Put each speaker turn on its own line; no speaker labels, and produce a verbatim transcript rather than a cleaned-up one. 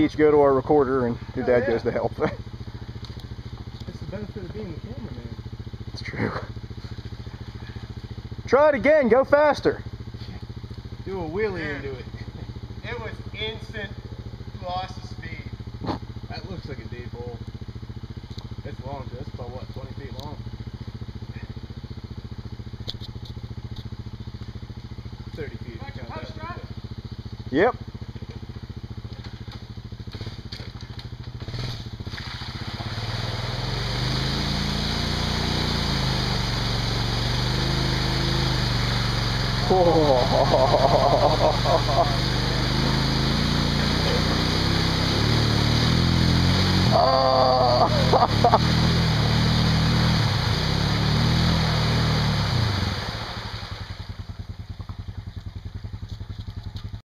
each go to our recorder, and your
Oh,
dad
yeah.
goes to help.
That's the benefit of being the cameraman.
It's true. Try it again. Go faster.
Do a wheelie
Dude.
into it.
It was instant loss of speed.
That looks like a deep hole. It's long, just about what, twenty feet long? thirty feet. if you count that.
Yep. Oh.